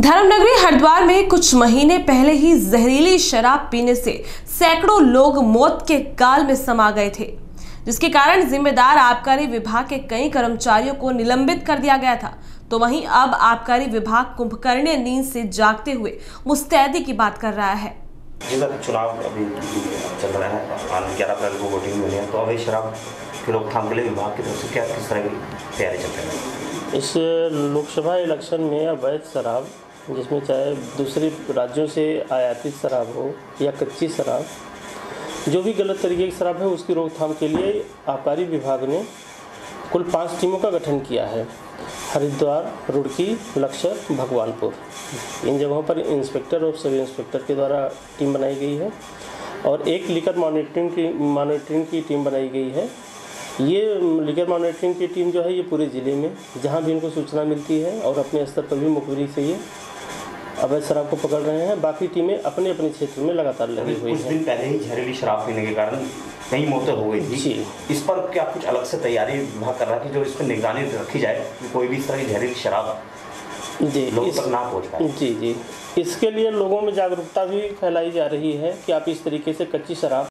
धर्मनगरी हरिद्वार में कुछ महीने पहले ही जहरीली शराब पीने से सैकड़ों लोग मौत के गाल में समा गए थे, जिसके कारण जिम्मेदार आबकारी विभाग के कई कर्मचारियों को निलंबित कर दिया गया था। तो वहीं अब आबकारी विभाग कुंभकर्णीय नींद से जागते हुए मुस्तैदी की बात कर रहा है। चुनाव अभी चल रहा है, 11 अप्रैल को वोटिंग हुई है, तो अभी शराब की रोकथाम के लिए विभाग की तरफ से क्या किस तरह की तैयारी चल रही है? इस लोकसभा इलेक्शन में अवैध शराब, जिसमें चाहे दूसरे राज्यों से आयातित शराब हो या कच्ची शराब, जो भी गलत तरीके की शराब है, उसकी रोकथाम के लिए आबकारी विभाग ने कुल 5 टीमों का गठन किया है। हरिद्वार, रुड़की, लक्सर, भगवानपुर, इन जगहों पर इंस्पेक्टर और सब इंस्पेक्टर के द्वारा टीम बनाई गई है और एक लिकर मॉनिटरिंग की टीम बनाई गई है। ये लिकर मॉनिटरिंग की टीम जो है, ये पूरे ज़िले में जहाँ भी इनको सूचना मिलती है और अपने स्तर पर भी मुखबिरी से ये अवैध शराब को पकड़ रहे हैं। बाकी टीमें अपने अपने क्षेत्र में लगातार लगी हुई हैं। कुछ दिन पहले ही जहरीली शराब पीने के कारण कई मौतें हो गई थी। इस पर क्या कुछ अलग से तैयारी विभाग कर रहा है कि जो इस पर निगरानी रखी जाए कि कोई भी इस तरह की जहरीली शराब लोगों तक ना पहुँच पाए? जी, इसके लिए लोगों में जागरूकता भी फैलाई जा रही है कि आप इस तरीके से कच्ची शराब